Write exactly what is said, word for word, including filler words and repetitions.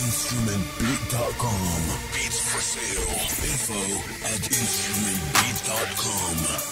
instrument beat dot com. Beats for sale. Info at instrument beat dot com.